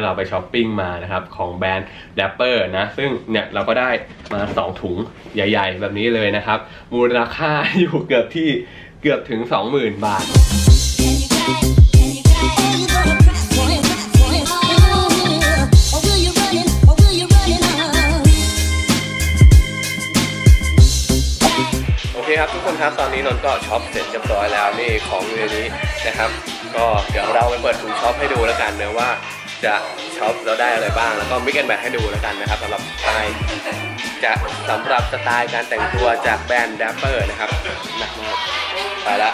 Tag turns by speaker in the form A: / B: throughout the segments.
A: เราไปช้อปปิ้งมานะครับของแบรนด์ Dapper นะซึ่งเนี่ยเราก็ได้มา2ถุงใหญ่ๆแบบนี้เลยนะครับมูลค่าอยู่เกือบถึง 20,000 บาทโอเคครับทุกคนครับตอนนี้นนท์ก็ช็อปเสร็จเรียบร้อยแล้วนี่ของอยู่ในนี้นะครับก็เดี๋ยวเราไปเปิดถุงช็อปให้ดูแล้วกันนะว่าจะช็อปเราได้อะไรบ้างแล้วก็มิกแอนด์แมทให้ดูแล้วกันนะครับสำหรับสไตล์การแต่งตัวจากแบรนด์ Dapper นะครับหนักมากไปละ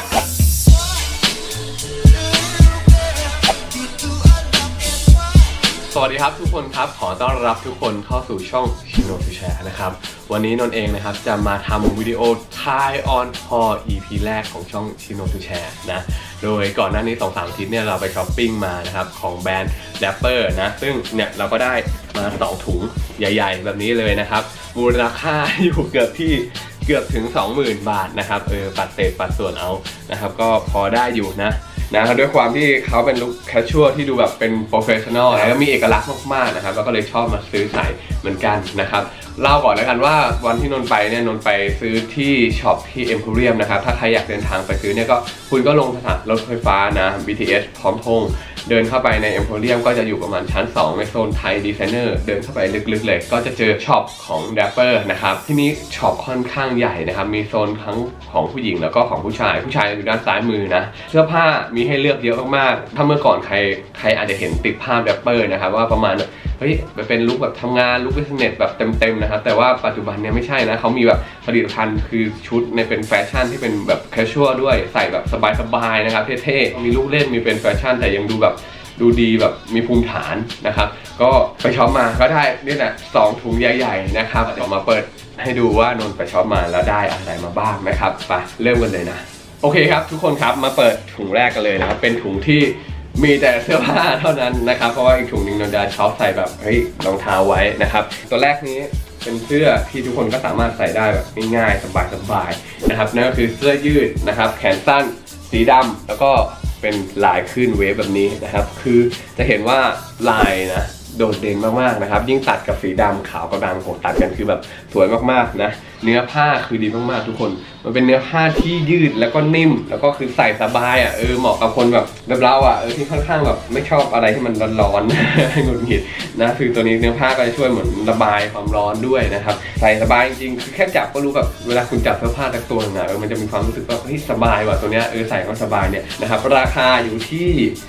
A: สวัสดีครับทุกคนครับขอต้อนรับทุกคนเข้าสู่ช่องชิโนทูแชร์นะครับวันนี้นนท์เองนะครับจะมาทำวิดีโอ Try on Haul EP แรกของช่องชิโนทูแชร์นะโดยก่อนหน้านี้ 2-3 อาทิตย์เนี่ยเราไปช้อปปิ้งมานะครับของแบรนด์ Dapper นะซึ่งเนี่ยเราก็ได้มา2ถุงใหญ่ๆแบบนี้เลยนะครับมูลค่าอยู่เกือบถึง 20,000 บาทนะครับปัดเศษปัดส่วนเอานะครับก็พอได้อยู่นะครับด้วยความที่เขาเป็นลุคแคชชวลที่ดูแบบเป็นโปรเฟชชั่นอลแล้วก็มีเอกลักษณ์มากๆนะครับแล้วก็เลยชอบมาซื้อใส่เหมือนกันนะครับเล่าก่อนแล้วกันว่าวันที่นนท์ไปเนี่ยนนท์ไปซื้อที่ช็อปที่เอ็มโพเรียมนะครับถ้าใครอยากเดินทางไปซื้อเนี่ยก็คุณก็ลงสถานรถไฟฟ้านะ BTS พร้อมพงษ์เดินเข้าไปในเอ็มโพเรียมก็จะอยู่ประมาณชั้น2ในโซนไทยดีไซเนอร์เดินเข้าไปลึกๆเลยก็จะเจอช็อปของ Dapper นะครับที่นี้ช็อปค่อนข้างใหญ่นะครับมีโซนทั้งของผู้หญิงแล้วก็ของผู้ชายอยู่ด้านซ้ายมือนะเสื้อผ้ามีให้เลือกเยอะมากๆถ้าเมื่อก่อนใครอาจจะเห็นติดภาพ Dapper นะครับว่าประมาณเฮ้ยเป็นลุคแบบทำงานลุคบิสเนสแบบเต็มๆนะครับแต่ว่าปัจจุบันเนี่ยไม่ใช่นะเขามีแบบผลิตภัณฑ์คือชุดในเป็นแฟชั่นที่เป็นแบบแคชชวลด้วยใส่แบบสบายๆนะครับเท่ๆมีลูกเล่นมีเป็นแฟชั่นแต่ยังดูแบบดูดีแบบมีภูมิฐานนะครับก็ไปช็อปมาก็ได้นี่แหละ2ถุงใหญ่ๆนะครับเดี๋ยวมาเปิดให้ดูว่านนท์ไปช็อปมาแล้วได้อะไรมาบ้างนะครับไปเริ่มกันเลยนะโอเคครับทุกคนครับมาเปิดถุงแรกกันเลยนะครับเป็นถุงที่มีแต่เสื้อผ้าเท่านั้นนะครับเพราะว่าอีกถุงนึงนนท์จะช็อปใส่แบบรองเท้าไว้นะครับตัวแรกนี้เป็นเสื้อที่ทุกคนก็สามารถใส่ได้แบบง่ายๆสบายๆนะครับนั่นก็คือเสื้อยืดนะครับแขนสั้นสีดำแล้วก็เป็นลายขึ้นเวฟแบบนี้นะครับคือจะเห็นว่าลายนะโดดเด่นมากๆนะครับยิ่งตัดกับสีดำขาวกับดำโหตัดกันคือแบบสวยมากๆนะเนื้อผ้าคือดีมากๆทุกคนมันเป็นเนื้อผ้าที่ยืดแล้วก็นิ่มแล้วก็คือใส่สบายเหมาะกับคนแบบเราที่ค่อนข้างแบบไม่ชอบอะไรที่มันร้อนๆหงุดหงิดนะคือตัวนี้เนื้อผ้าก็จะช่วยเหมือนระบายความร้อนด้วยนะครับใส่สบายจริงๆคือแค่จับก็รู้แบบเวลาคุณจับเสื้อผ้าแต่ตัวนึงมันจะมีความรู้สึกว่าสบายว่ะตัวเนี้ยใส่ก็สบายเนี่ยนะครับราคาอยู่ที่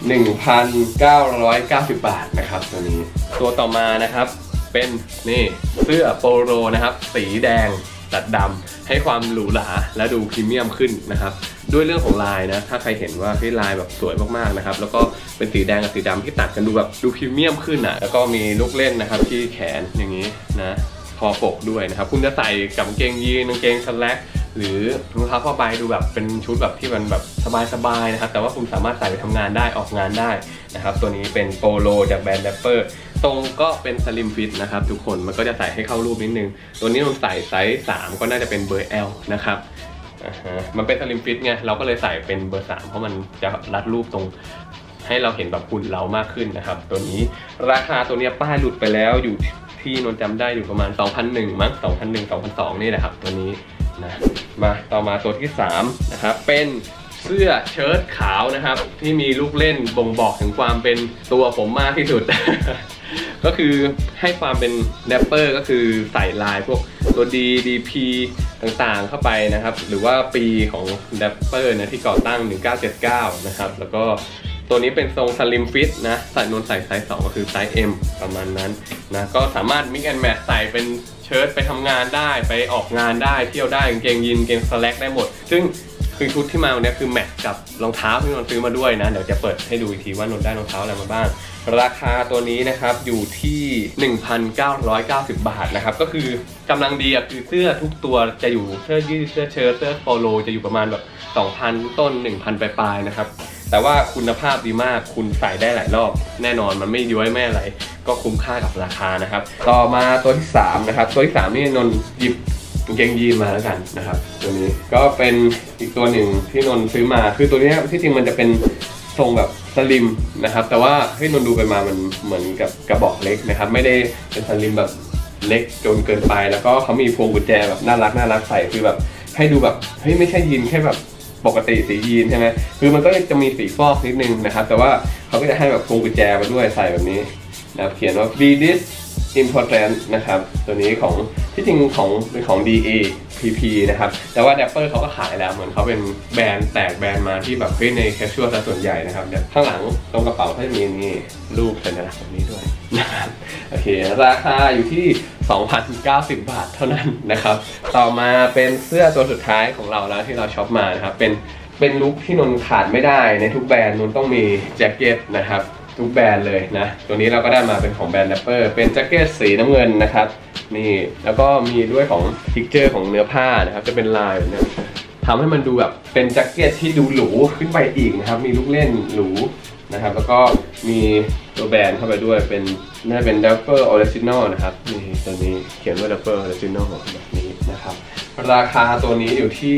A: 1,990 บาทนะครับตัวต่อมานะครับเป็นนี่เสื้อโปโลนะครับสีแดงตัดดำให้ความหรูหราและดูพรีเมียมขึ้นนะครับด้วยเรื่องของลายนะถ้าใครเห็นว่าลายแบบสวยมากๆนะครับแล้วก็เป็นสีแดงกับสีดำที่ตัดกันดูแบบดูพรีเมียมขึ้นแล้วก็มีลูกเล่นนะครับที่แขนอย่างนี้นะคอปกด้วยนะครับคุณจะใส่กับกางเกงยีนกางเกงสแล็กหรือรองเท้าผ้าใบดูแบบเป็นชุดแบบที่มันแบบสบายๆนะครับแต่ว่าคุณสามารถใส่ไปทำงานได้ออกงานได้นะครับตัวนี้เป็นโปโลจากแบรนด์ Dapper ตรงก็เป็นสลิมฟิตนะครับทุกคนมันก็จะใส่ให้เข้ารูปนิดนึงตัวนี้เราใส่ไซส์ 3ก็น่าจะเป็นเบอร์ L นะครับมันเป็นสลิมฟิตไงเราก็เลยใส่เป็นเบอร์ 3เพราะมันจะรัดรูปตรงให้เราเห็นแบบหุ่นเรามากขึ้นนะครับตัวนี้ราคาตัวนี้ป้ายหลุดไปแล้วอยู่ที่นนจำได้อยู่ประมาณ 2,100 มั้ง 2,200 นี่แหละครับตัวนี้นะมาต่อมาตัวที่3นะครับเป็นเสื้อเชิ้ตขาวนะครับที่มีลูกเล่นบ่งบอกถึงความเป็นตัวผมมากที่สุด ก็คือให้ความเป็น Dapper ก็คือใส่ลายพวกตัว DP ต่างๆเข้าไปนะครับหรือว่าปีของ Dapper นะที่ก่อตั้ง 1979 นะครับแล้วก็ตัวนี้เป็นทรงสลิมฟิตนะใส่นนใส่ไซส์ 2ก็คือไซส์ M ประมาณนั้นนะก็สามารถ mix and match ใส่เป็นเชิ้ตไปทำงานได้ไปออกงานได้เที่ยวได้กางเกงยีนกางเกงสแล็กได้หมดซึ่งคือชุดที่มาวันนี้คือแมทกับรองเท้าที่นนซื้อมาด้วยนะเดี๋ยวจะเปิดให้ดูอีกทีว่านนได้รองเท้าอะไรมาบ้างราคาตัวนี้นะครับอยู่ที่ 1,990 บาทนะครับก็คือกำลังดีคือเสื้อทุกตัวจะอยู่เสื้อยืดเสื้อเชิ้ตเสื้อโปโลจะอยู่ประมาณแบบ 2,000 ต้น 1,000 ปลายๆนะครับแต่ว่าคุณภาพดีมากคุณใส่ได้หลายรอบแน่นอนมันไม่ย้วยไม่อะไรก็คุ้มค่ากับราคานะครับต่อมาตัวที่3นะครับตัวที่3นี่นนหยิบกางเกงยีนมาแล้วกันนะครับตัวนี้ก็เป็นอีกตัวหนึ่งที่นนซื้อมาคือตัวนี้ที่จริงมันจะเป็นทรงแบบสลิมนะครับแต่ว่าให้นนดูไปมามันเหมือนกับกระบอกเล็กนะครับไม่ได้เป็นสลิมแบบเล็กจนเกินไปแล้วก็เขามีพวงกุญแจแบบน่ารักใส่คือแบบให้ดูแบบเฮ้ยไม่ใช่ยีนแค่แบบปกติสียีนใช่ไหมคือมันก็จะมีสีฟอกนิดนึงนะครับแต่ว่าเขาก็จะให้แบบพวงกุญแจมาด้วยใส่แบบนี้นะครับเขียนว่า be this important นะครับตัวนี้ของที่จริงเป็นของ DA PP นะครับแต่ว่า Dapper เขาก็ขายแล้วเหมือนเขาเป็นแบรนด์แตกแบรนด์มาที่แบบเฮ้ยใน casual ซะส่วนใหญ่นะครับเดี๋ยวข้างหลังตรงกระเป๋าเขาจะมีนี่รูปสัญลักษณ์แบบนี้ด้วยนะครับโอเคราคาอยู่ที่ 2,090 บาทเท่านั้นนะครับต่อมาเป็นเสื้อตัวสุดท้ายของเราแล้วที่เราช็อปมานะครับเป็นลุคที่นนขาดไม่ได้ในทุกแบรนด์นนต้องมีแจ็คเก็ตนะครับทุกแบรนด์เลยนะตัวนี้เราก็ได้มาเป็นของแบรนด์ Dapper เป็นแจ็คเก็ตสีน้ำเงินนะครับนี่แล้วก็มีด้วยของทิกเจอร์ของเนื้อผ้านะครับจะเป็นลายแบบนี้ทำให้มันดูแบบเป็นแจ็คเก็ตที่ดูหรูขึ้นไปอีกนะครับมีลูกเล่นหรูนะครับแล้วก็มีตัวแบรนด์เข้าไปด้วยเป็นน่าเป็น Dapper Original นะครับนี่ตัวนี้เขียนว่า Dapper Original แบบนี้นะครับราคาตัวนี้อยู่ที่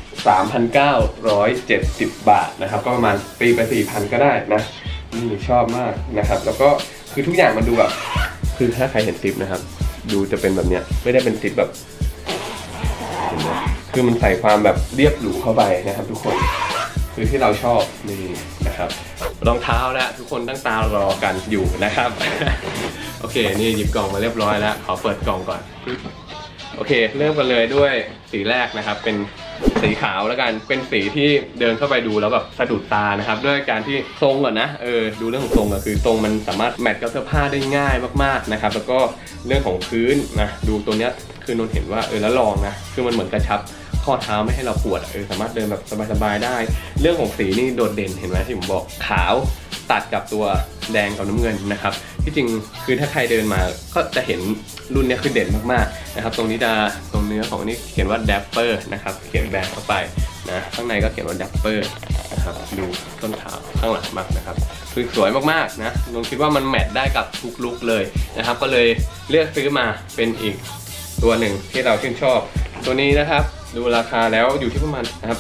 A: 3,970 บาทนะครับก็ประมาณปีไป 4,000 ก็ได้นะนี่ชอบมากนะครับแล้วก็คือทุกอย่างมันดูแบบคือถ้าใครเห็นซิปนะครับดูจะเป็นแบบเนี้ยไม่ได้เป็นซิปแบบเห็นไหมคือมันใส่ความแบบเรียบหรูเข้าไปนะครับทุกคนคือที่เราชอบนี่นะครับรองเท้าแล้วทุกคนตั้งตารอกันอยู่นะครับ โอเคนี่หยิบกล่องมาเรียบร้อยแล้วขอเปิดกล่องก่อนโอเคเริ่มกันเลยด้วยสีแรกนะครับเป็นสีขาวแล้วกันเป็นสีที่เดินเข้าไปดูแล้วแบบสะดุดตานะครับด้วยการที่ทรงก่อนนะดูเรื่องของทรงก็คือทรงมันสามารถแมทกับเสื้อผ้าได้ง่ายมากๆนะครับแล้วก็เรื่องของพื้นนะดูตัวเนี้ยคือนนเห็นว่าแล้วลองนะคือมันเหมือนกระชับข้อเท้าไม่ให้เราปวดสามารถเดินแบบสบายๆได้เรื่องของสีนี่โดดเด่นเห็นไหมที่ผมบอกขาวตัดกับตัวแดงกับน้ำเงินนะครับที่จริงคือถ้าใครเดินมาก็จะเห็นรุ่นนี้คือเด่นมากๆนะครับตรงนี้ตรงเนื้อของนี้เขียนว่า Dapper นะครับเขียนแบรนด์เข้าไปนะข้างในก็เขียนว่า Dapper นะครับดูต้นขาข้างหลังมากนะครับคือสวยมากๆนะนนคิดว่ามันแมทได้กับทุกลุคเลยนะครับก็เลยเลือกซื้อมาเป็นอีกตัวหนึ่งที่เราชื่นชอบตัวนี้นะครับดูราคาแล้วอยู่ที่ประมาณนะครับ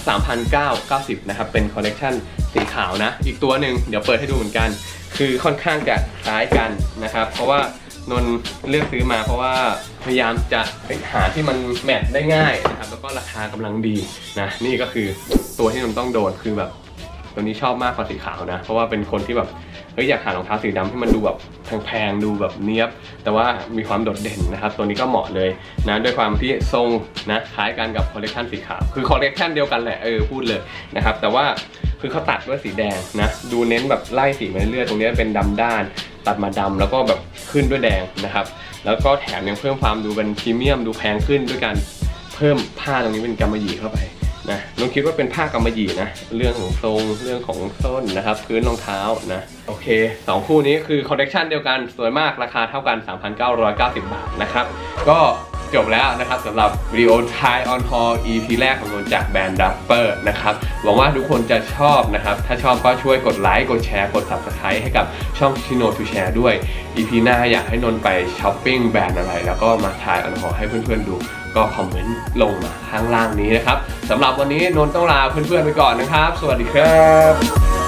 A: 3,990 นะครับเป็นคอลเลกชันสีขาวนะอีกตัวหนึ่งเดี๋ยวเปิดให้ดูเหมือนกันคือค่อนข้างจะคล้ายกันนะครับเพราะว่านนเลือกซื้อมาเพราะว่าพยายามจะหาที่มันแมทได้ง่ายนะครับแล้วก็ราคากำลังดีนะนี่ก็คือตัวที่นนต้องโดนคือแบบตัวนี้ชอบมากกว่าสีขาวนะเพราะว่าเป็นคนที่แบบอยากหารองเท้าสีดำที่มันดูแบบแพงๆดูแบบเนี้ยบแต่ว่ามีความโดดเด่นนะครับตัวนี้ก็เหมาะเลยนะด้วยความที่ทรงนะคล้ายกันกับคอลเลกชันสีขาวคือคอลเลกชันเดียวกันแหละพูดเลยนะครับแต่ว่าคือเขาตัดด้วยสีแดงนะดูเน้นแบบไล่สีมาเรื่อยๆตรงนี้เป็นดำด้านตัดมาดำแล้วก็แบบขึ้นด้วยแดงนะครับแล้วก็แถมยังเพิ่มความดูเป็นพรีเมียมดูแพงขึ้นด้วยการเพิ่มผ้าตรงนี้เป็นกำมะหยี่เข้าไปนะน้องคิดว่าเป็นผ้ากำมะหยี่นะเรื่องของทรงเรื่องของส้นนะครับพื้นรองเท้านะโอเค2คู่นี้คือคอลเลกชันเดียวกันสวยมากราคาเท่ากัน 3,990 บาทนะครับก็จบแล้วนะครับสำหรับวิดีโอ Try on Haul EP แรกของนนจากแบรนด์ Dapper นะครับหวังว่าทุกคนจะชอบนะครับถ้าชอบก็ช่วยกดไลค์กดแชร์กด Subscribe ให้กับช่อง Chino to Share ด้วย EP หน้าอยากให้นนไปช้อปปิ้งแบรนด์อะไรแล้วก็มา Try on Haul ให้เพื่อนๆดูก็คอมเมนต์ลงมาข้างล่างนี้นะครับสำหรับวันนี้นนต้องลาเพื่อนๆไปก่อนนะครับสวัสดีครับ